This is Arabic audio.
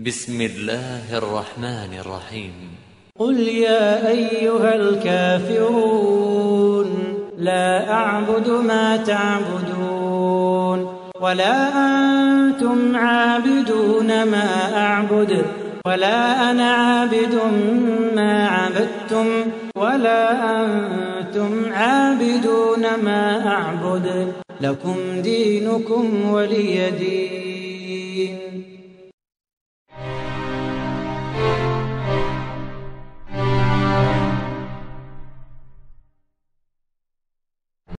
بسم الله الرحمن الرحيم قل يا أيها الكافرون لا أعبد ما تعبدون ولا أنتم عابدون ما أعبد ولا أنا عابد ما عبدتم ولا أنتم عابدون ما أعبد لكم دينكم ولي دين.